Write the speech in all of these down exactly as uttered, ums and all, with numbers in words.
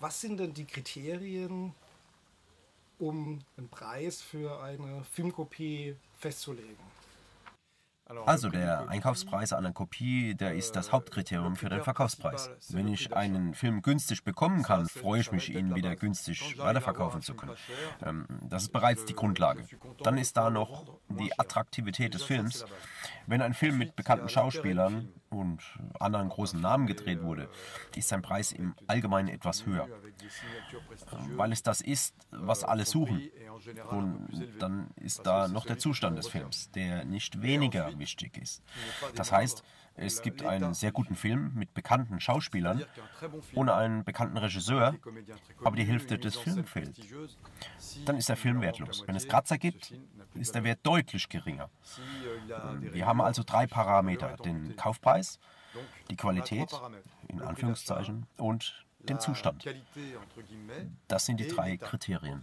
Was sind denn die Kriterien, um einen Preis für eine Filmkopie festzulegen? Also der Einkaufspreis einer Kopie, der ist das Hauptkriterium für den Verkaufspreis. Wenn ich einen Film günstig bekommen kann, freue ich mich, ihn wieder günstig weiterverkaufen zu können. Das ist bereits die Grundlage. Dann ist da noch die Attraktivität des Films. Wenn ein Film mit bekannten Schauspielern und anderen großen Namen gedreht wurde, ist sein Preis im Allgemeinen etwas höher. Weil es das ist, was alle suchen. Und dann ist da noch der Zustand des Films, der nicht weniger wichtig ist. Das heißt, es gibt einen sehr guten Film mit bekannten Schauspielern, ohne einen bekannten Regisseur, aber die Hälfte des Films fehlt. Dann ist der Film wertlos. Wenn es Kratzer gibt, ist der Wert deutlich geringer. Wir haben also drei Parameter: den Kaufpreis, die Qualität, in Anführungszeichen, und den Zustand. Das sind die drei Kriterien.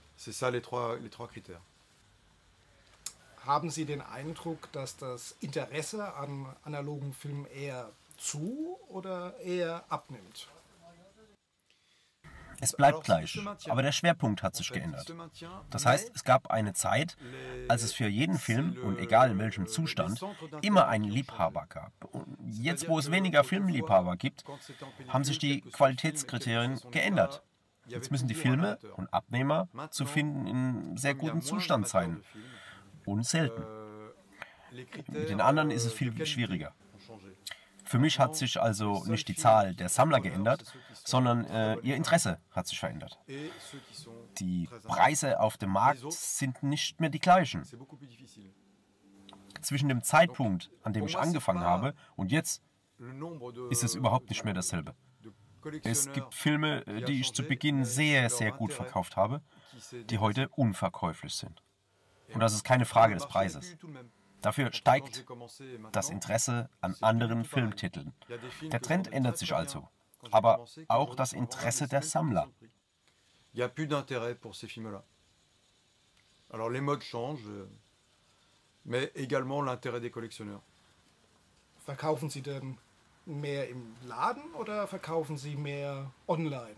Haben Sie den Eindruck, dass das Interesse an analogen Filmen eher zu oder eher abnimmt? Es bleibt gleich, aber der Schwerpunkt hat sich geändert. Das heißt, es gab eine Zeit, als es für jeden Film, und egal in welchem Zustand, immer einen Liebhaber gab. Und jetzt, wo es weniger Filmliebhaber gibt, haben sich die Qualitätskriterien geändert. Jetzt müssen die Filme und Abnehmer zu finden in sehr gutem Zustand sein. Und selten. Mit den anderen ist es viel schwieriger. Für mich hat sich also nicht die Zahl der Sammler geändert, sondern äh, ihr Interesse hat sich verändert. Die Preise auf dem Markt sind nicht mehr die gleichen. Zwischen dem Zeitpunkt, an dem ich angefangen habe, und jetzt ist es überhaupt nicht mehr dasselbe. Es gibt Filme, die ich zu Beginn sehr, sehr gut verkauft habe, die heute unverkäuflich sind. Und das ist keine Frage des Preises. Dafür steigt das Interesse an anderen Filmtiteln. Der Trend ändert sich also, aber auch das Interesse der Sammler. Verkaufen Sie denn mehr im Laden oder verkaufen Sie mehr online?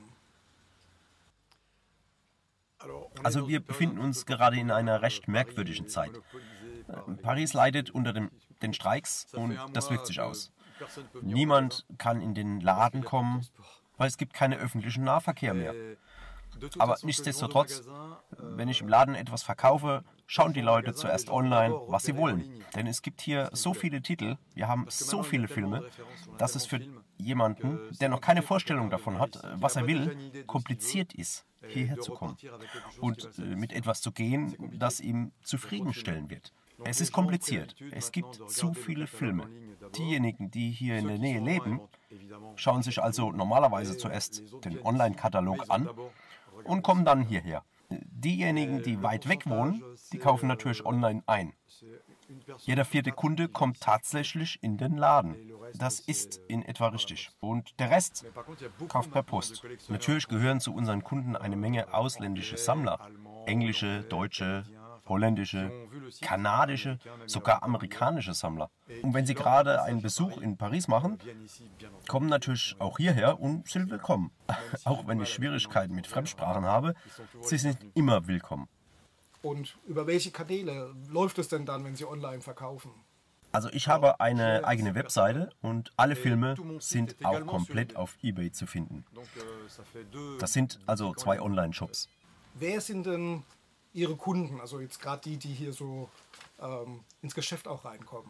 Also wir befinden uns gerade in einer recht merkwürdigen Zeit. Paris leidet unter dem, den Streiks und das wirkt sich aus. Niemand kann in den Laden kommen, weil es gibt keinen öffentlichen Nahverkehr mehr. Aber nichtsdestotrotz, wenn ich im Laden etwas verkaufe, schauen die Leute zuerst online, was sie wollen. Denn es gibt hier so viele Titel, wir haben so viele Filme, dass es für jemanden, der noch keine Vorstellung davon hat, was er will, kompliziert ist, hierher zu kommen und mit etwas zu gehen, das ihm zufriedenstellen wird. Es ist kompliziert. Es gibt zu viele Filme. Diejenigen, die hier in der Nähe leben, schauen sich also normalerweise zuerst den Online-Katalog an und kommen dann hierher. Diejenigen, die weit weg wohnen, die kaufen natürlich online ein. Jeder vierte Kunde kommt tatsächlich in den Laden. Das ist in etwa richtig. Und der Rest kauft per Post. Natürlich gehören zu unseren Kunden eine Menge ausländische Sammler. Englische, deutsche, holländische, kanadische, sogar amerikanische Sammler. Und wenn sie gerade einen Besuch in Paris machen, kommen natürlich auch hierher und sind willkommen. Auch wenn ich Schwierigkeiten mit Fremdsprachen habe, sie sind immer willkommen. Und über welche Kanäle läuft es denn dann, wenn Sie online verkaufen? Also ich habe eine eigene Webseite und alle Filme sind auch komplett auf eBay zu finden. Das sind also zwei Online-Shops. Wer sind denn Ihre Kunden, also jetzt gerade die, die hier so ähm, ins Geschäft auch reinkommen?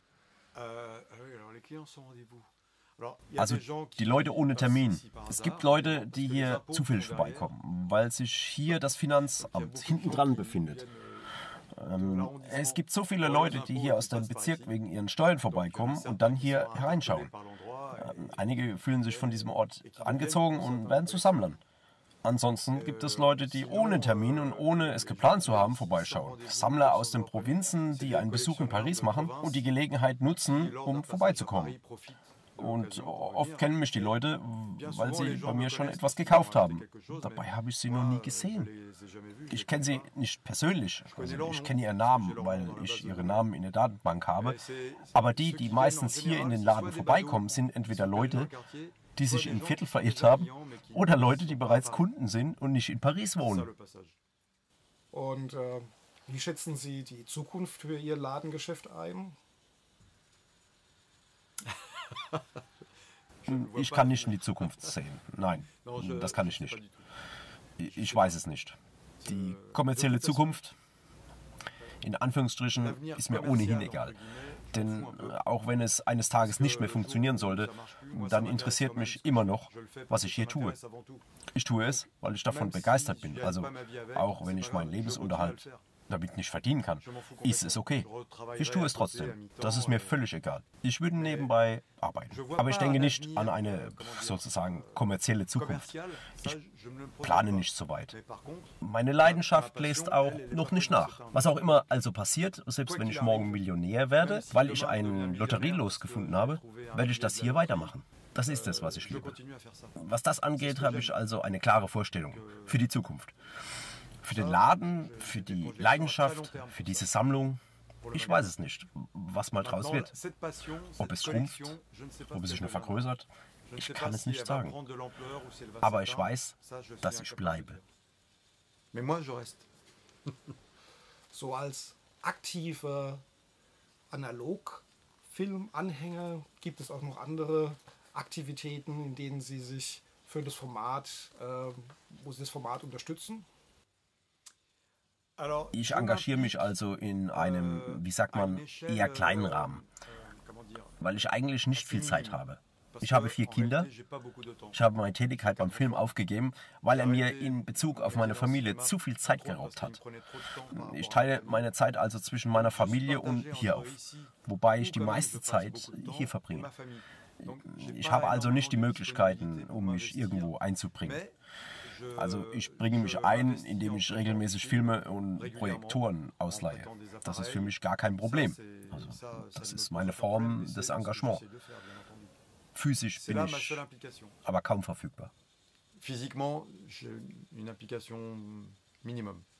Also die Leute ohne Termin. Es gibt Leute, die hier zufällig vorbeikommen, weil sich hier das Finanzamt hinten dran befindet. Ähm, es gibt so viele Leute, die hier aus dem Bezirk wegen ihren Steuern vorbeikommen und dann hier hereinschauen. Ähm, einige fühlen sich von diesem Ort angezogen und werden zu Sammlern. Ansonsten gibt es Leute, die ohne Termin und ohne es geplant zu haben, vorbeischauen. Sammler aus den Provinzen, die einen Besuch in Paris machen und die Gelegenheit nutzen, um vorbeizukommen. Und oft kennen mich die Leute, weil sie bei mir schon etwas gekauft haben. Dabei habe ich sie noch nie gesehen. Ich kenne sie nicht persönlich. Also ich kenne ihren Namen, weil ich ihre Namen in der Datenbank habe. Aber die, die meistens hier in den Laden vorbeikommen, sind entweder Leute, die sich im Viertel verirrt haben, oder Leute, die bereits Kunden sind und nicht in Paris wohnen. Und äh, wie schätzen Sie die Zukunft für Ihr Ladengeschäft ein? Ich kann nicht in die Zukunft sehen. Nein, das kann ich nicht. Ich weiß es nicht. Die kommerzielle Zukunft, in Anführungsstrichen, ist mir ohnehin egal. Denn auch wenn es eines Tages nicht mehr funktionieren sollte, dann interessiert mich immer noch, was ich hier tue. Ich tue es, weil ich davon begeistert bin. Also auch wenn ich meinen Lebensunterhalt damit nicht verdienen kann, ist es okay. Ich tue es trotzdem. Das ist mir völlig egal. Ich würde nebenbei arbeiten. Aber ich denke nicht an eine sozusagen kommerzielle Zukunft. Ich plane nicht so weit. Meine Leidenschaft lässt auch noch nicht nach. Was auch immer also passiert, selbst wenn ich morgen Millionär werde, weil ich ein Lotterielos gefunden habe, werde ich das hier weitermachen. Das ist es, was ich liebe. Was das angeht, habe ich also eine klare Vorstellung für die Zukunft. Für den Laden, für die Leidenschaft, für diese Sammlung, ich weiß es nicht, was mal draus wird. Ob es schrumpft, ob es sich nur vergrößert, ich kann es nicht sagen. Aber ich weiß, dass ich bleibe. So als aktiver Analogfilmanhänger gibt es auch noch andere Aktivitäten, in denen Sie sich für das Format, äh, wo Sie das Format unterstützen? Ich engagiere mich also in einem, wie sagt man, eher kleinen Rahmen, weil ich eigentlich nicht viel Zeit habe. Ich habe vier Kinder. Ich habe meine Tätigkeit beim Film aufgegeben, weil er mir in Bezug auf meine Familie zu viel Zeit geraubt hat. Ich teile meine Zeit also zwischen meiner Familie und hier auf, wobei ich die meiste Zeit hier verbringe. Ich habe also nicht die Möglichkeiten, um mich irgendwo einzubringen. Also ich bringe mich ein, indem ich regelmäßig Filme und Projektoren ausleihe. Das ist für mich gar kein Problem. Also, das ist meine Form des Engagements. Physisch bin ich aber kaum verfügbar. Physiquement, j'ai une implication minimum.